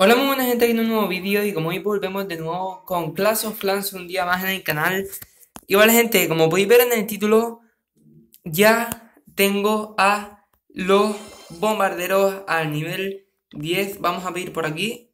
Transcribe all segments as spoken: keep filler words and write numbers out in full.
Hola muy buena gente, aquí en un nuevo vídeo y como hoy volvemos de nuevo con Clash of Clans un día más en el canal. Y vale gente, como podéis ver en el título, ya tengo a los bombarderos al nivel diez. Vamos a ver por aquí.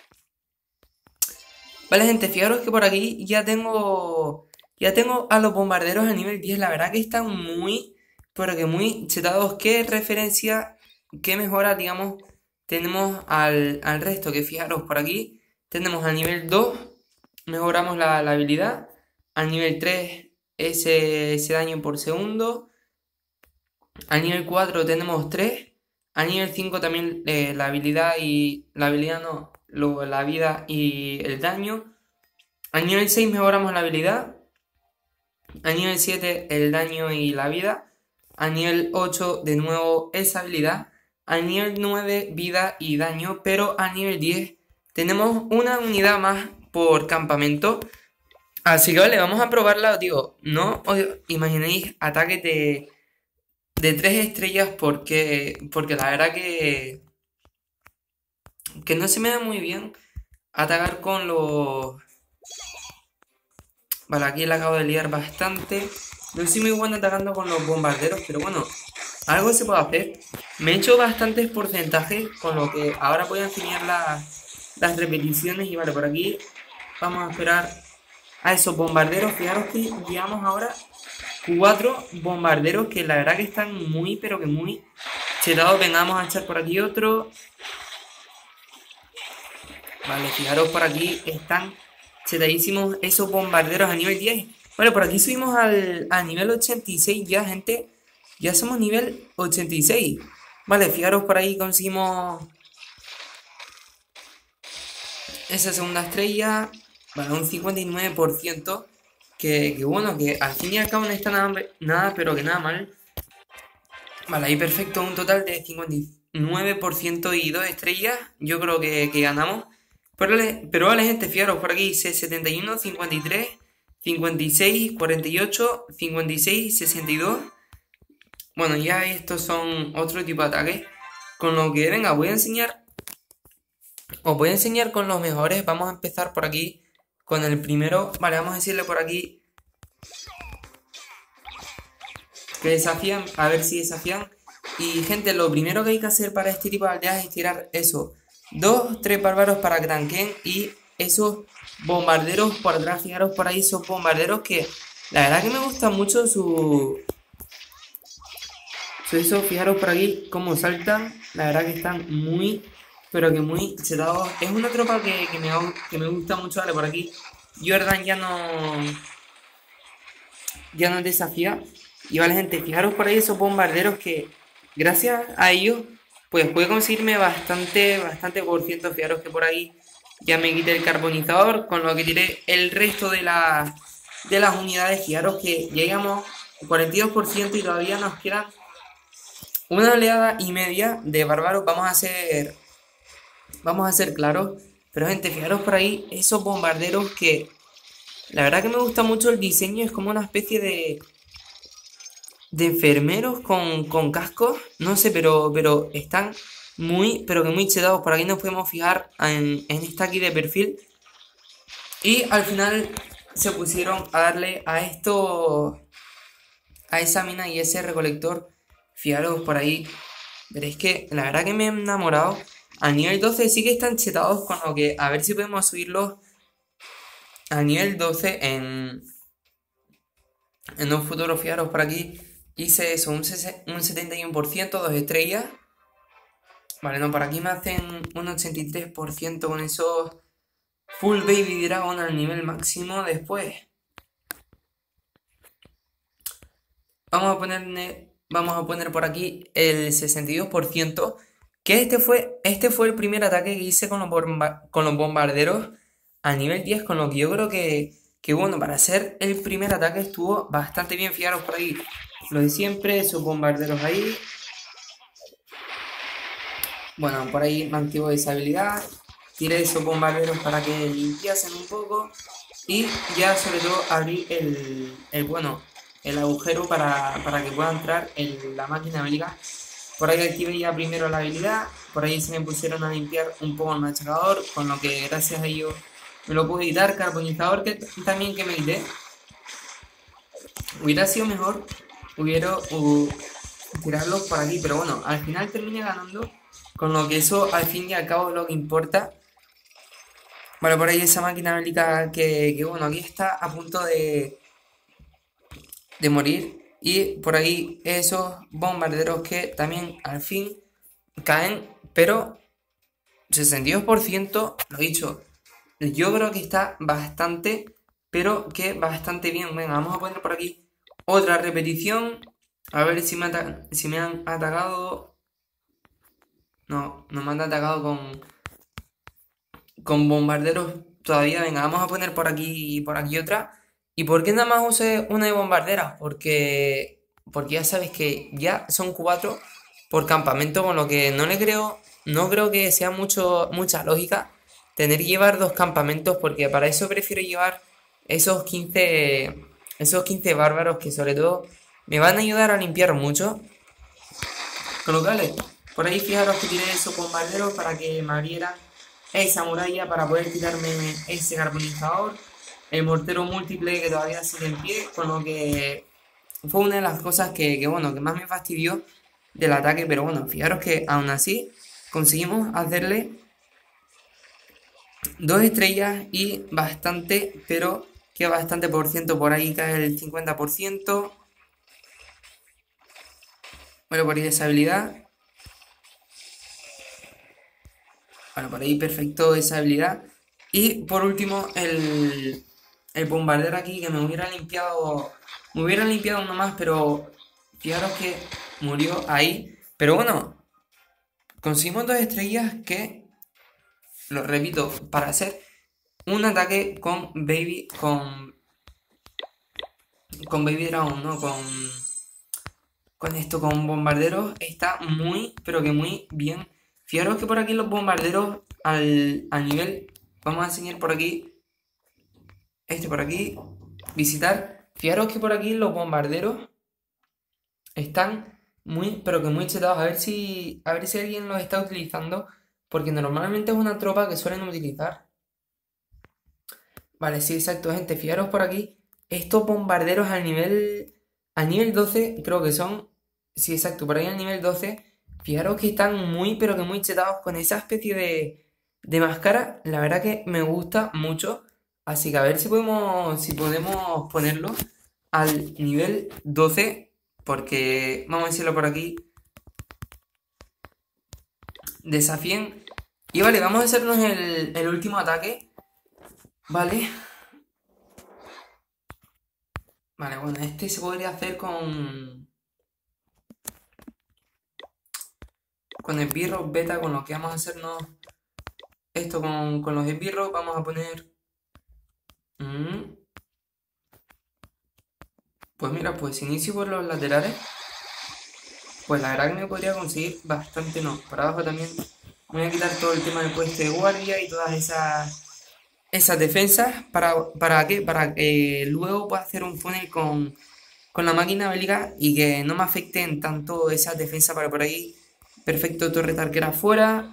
Vale gente, fijaros que por aquí ya tengo ya tengo a los bombarderos al nivel diez. La verdad que están muy, pero que muy chetados. ¿Qué referencia, qué mejora, digamos, tenemos al, al resto? Que fijaros por aquí tenemos al nivel dos, mejoramos la, la habilidad. Al nivel tres ese, ese daño por segundo. Al nivel cuatro tenemos tres. Al nivel cinco también eh, la habilidad y la habilidad no, lo- la vida y el daño. Al nivel seis mejoramos la habilidad. Al nivel siete el daño y la vida. Al nivel ocho de nuevo esa habilidad. Al nivel nueve vida y daño. Pero al nivel diez tenemos una unidad más por campamento. Así que vale, vamos a probarla. Digo, no os imaginéis ataques de, de tres estrellas porque, porque la verdad que, que no se me da muy bien atacar con los... Vale, aquí la acabo de liar bastante. No soy muy bueno atacando con los bombarderos, pero bueno, algo se puede hacer. Me he hecho bastantes porcentajes, con lo que ahora voy a enseñar la- las repeticiones. Y vale, por aquí vamos a esperar a esos bombarderos. Fijaros que llevamos ahora cuatro bombarderos que la verdad que están muy, pero que muy chetados. Venga, vamos a echar por aquí otro. Vale, fijaros por aquí, están chetadísimos esos bombarderos a nivel diez. Vale, por aquí subimos al, a nivel ochenta y seis ya, gente. Ya somos nivel ochenta y seis. Vale, fijaros por ahí conseguimos esa segunda estrella. Vale, un cincuenta y nueve por ciento. Que, que bueno, que al fin y al cabo no está nada, nada, pero que nada mal. Vale, ahí perfecto, un total de cincuenta y nueve por ciento y dos estrellas. Yo creo que, que ganamos. Pero, le- pero vale, gente, fijaros, por aquí dice setenta y uno, cincuenta y tres, cincuenta y seis, cuarenta y ocho, cincuenta y seis, sesenta y dos. Bueno, ya estos son otro tipo de ataques. Con lo que, venga, voy a enseñar. Os voy a enseñar con los mejores. Vamos a empezar por aquí con el primero. Vale, vamos a decirle por aquí que desafían, a ver si desafían. Y gente, lo primero que hay que hacer para este tipo de aldeas es tirar eso. Dos, tres bárbaros para que tanquen y esos bombarderos por atrás. Fijaros por ahí esos bombarderos que la verdad que me gusta mucho su... su eso. Fijaros por aquí cómo saltan. La verdad que están muy, pero que muy chetados. Es una tropa que, que me, que me gusta mucho. Vale, por aquí Jordan ya no... ya nos desafía. Y vale, gente, fijaros por ahí esos bombarderos que gracias a ellos pues puede conseguirme bastante, bastante por ciento. Fijaros que por ahí ya me quité el carbonizador, con lo que tiré el resto de, la, de las unidades. Fijaros que llegamos al cuarenta y dos por ciento y todavía nos queda una oleada y media de bárbaros. Vamos a hacer, vamos a ser claros. Pero gente, fijaros por ahí esos bombarderos que la verdad que me gusta mucho el diseño. Es como una especie de de enfermeros con, con cascos, no sé, pero, pero están muy, pero que muy chetados. Por aquí nos podemos fijar en, en esta aquí de perfil. Y al final se pusieron a darle a esto, a esa mina y ese recolector. Fijaros por ahí, veréis que la verdad que me he enamorado. A nivel doce sí que están chetados, con lo que a ver si podemos subirlos a nivel doce en, en un futuro. Fijaros por aquí. Hice eso, un, un setenta y uno por ciento, dos estrellas. Vale, no, por aquí me hacen un ochenta y tres por ciento con esos Full Baby Dragon al nivel máximo. Después vamos a poner, vamos a poner por aquí el sesenta y dos por ciento. Que este fue, este fue el primer ataque que hice con los, bomba, con los bombarderos a nivel diez. Con lo que yo creo que, que bueno, para ser el primer ataque estuvo bastante bien. Fijaros por ahí, lo de siempre, esos bombarderos ahí. Bueno, por ahí me activo esa habilidad. Tiré esos bombarderos para que limpiasen un poco. Y ya sobre todo abrí el, el bueno, el agujero para, para que pueda entrar en la máquina bélica. Por ahí activé ya primero la habilidad. Por ahí se me pusieron a limpiar un poco el machacador, con lo que gracias a ello me lo pude quitar. Carbonizador que también que me quité. Hubiera sido mejor hubiera uh, tirarlos por aquí, pero bueno, al final terminé ganando, con lo que eso al fin y al cabo es lo que importa. Vale, por ahí esa máquina bélica que, que bueno, aquí está a punto de, de morir. Y por ahí esos bombarderos que también al fin caen, pero sesenta y dos por ciento, lo dicho, yo creo que está bastante, pero que bastante bien. Venga, vamos a poner por aquí otra repetición. A ver si me, si me han atacado. No, no me han atacado con, con bombarderos todavía. Venga, vamos a poner por aquí por aquí otra. ¿Y por qué nada más usé una de bombarderas? Porque, porque ya sabes que ya son cuatro por campamento, con lo que no le creo, no creo que sea mucho, mucha lógica tener que llevar dos campamentos, porque para eso prefiero llevar esos quince, esos quince bárbaros que sobre todo me van a ayudar a limpiar mucho. Con lo cual, por ahí fijaros que tiré esos bombarderos para que me abrieran esa muralla para poder tirarme ese carbonizador. El mortero múltiple que todavía sigue en pie, con lo que fue una de las cosas que, que, bueno, que más me fastidió del ataque. Pero bueno, fijaros que aún así conseguimos hacerle dos estrellas y bastante, pero que bastante por ciento, por ahí cae el cincuenta por ciento. Bueno, por ahí esa habilidad. Bueno, por ahí perfecto esa habilidad. Y por último, el, el bombardero aquí que me hubiera limpiado. Me hubiera limpiado uno más, pero fijaros que murió ahí. Pero bueno, conseguimos dos estrellas que, lo repito, para hacer un ataque con Baby. Con. Con Baby Dragon, ¿no? Con. Con esto, con bombarderos, está muy, pero que muy bien. Fijaros que por aquí los bombarderos al, al nivel. Vamos a enseñar por aquí. Este por aquí. Visitar. Fijaros que por aquí los bombarderos están muy, pero que muy chetados. A ver si. A ver si alguien los está utilizando. Porque normalmente es una tropa que suelen utilizar. Vale, sí, exacto, gente. Fijaros por aquí. Estos bombarderos al nivel. Al nivel doce, creo que son. Sí, exacto, por ahí al nivel doce. Fijaros que están muy, pero que muy chetados con esa especie de, de máscara. La verdad que me gusta mucho. Así que a ver si podemos, si podemos ponerlo al nivel doce. Porque, vamos a decirlo por aquí, desafíen. Y vale, vamos a hacernos el, el último ataque. Vale. Vale, bueno, este se podría hacer con... Con esbirros beta, con lo que vamos a hacernos esto con, con los esbirros. Vamos a poner... Mm, pues mira, pues inicio por los laterales. Pues la verdad que me podría conseguir bastante, no. Por abajo también voy a quitar todo el tema del puesto de guardia y todas esas... Esas defensas, ¿para, para qué? Para que luego pueda hacer un funnel con, con la máquina bélica y que no me afecten tanto esas defensas para por ahí. Perfecto, torre arquera afuera.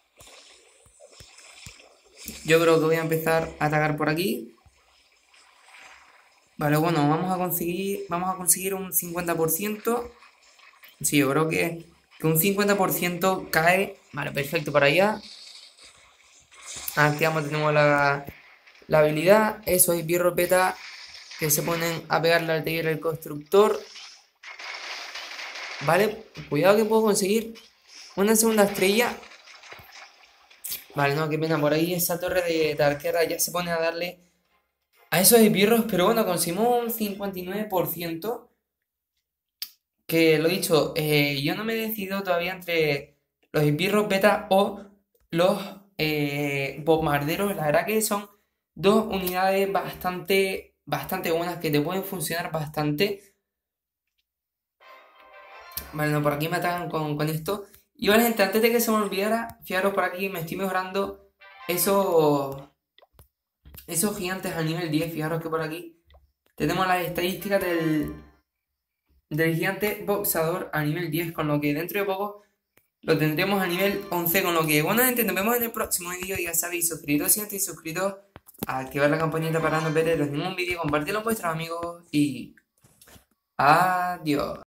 Yo creo que voy a empezar a atacar por aquí. Vale, bueno, vamos a conseguir, vamos a conseguir un cincuenta por ciento. Sí, yo creo que, que un cincuenta por ciento cae. Vale, perfecto, para allá. Activamos, tenemos la, la habilidad. Eso es birro beta que se ponen a pegarle al taller del constructor. Vale, cuidado que puedo conseguir una segunda estrella. Vale, no, qué pena, por ahí esa torre de, de arquera ya se pone a darle a esos esbirros, pero bueno, conseguimos un cincuenta y nueve por ciento. Que lo dicho, eh, yo no me he decidido todavía entre los esbirros beta o los eh, bombarderos. La verdad que son dos unidades bastante, bastante buenas que te pueden funcionar bastante. Vale, no, por aquí me atacan con, con esto. Y vale, gente, antes de que se me olvidara, fijaros por aquí, me estoy mejorando esos, esos gigantes al nivel diez. Fijaros que por aquí tenemos las estadísticas del, del gigante boxador a nivel diez, con lo que dentro de poco lo tendremos a nivel once, con lo que, bueno, gente, nos vemos en el próximo vídeo. Ya sabéis, suscribiros si no estáis suscritos, activar la campanita para no perderos ningún vídeo, compartirlo con vuestros amigos y adiós.